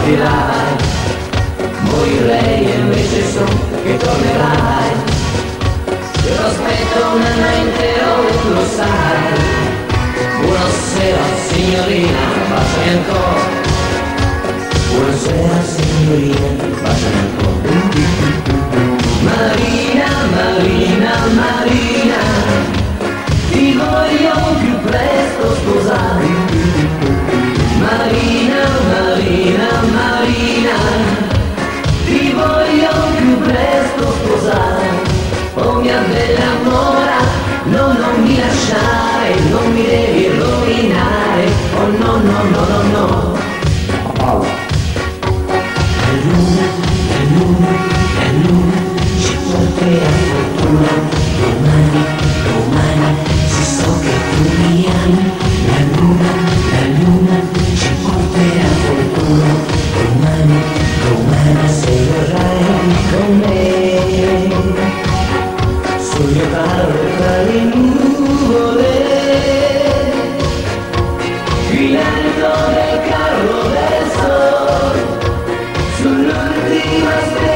partirai, morirei e invece so che tornerai. Io ti aspetto un anno intero e tu lo sai. Buonasera signorina, baciami ancora. Buonasera signorina, baciami ancora. Marina, Marina, Marina, ti voglio più presto sposare. Marina, Marina, Marina, ti voglio più presto sposare. Oh mia bella mora, no, non mi lasciare, non mi devi rovinare. Oh no, no, no, no, no. La luna ci porterà fortuna. Domani, domani, se so che tu mi ami. La luna ci porterà fortuna. Domani, domani, se vorrai con me. Sul mio carro tra le nuvole, filando nel carro del sole, sull'ultima stella.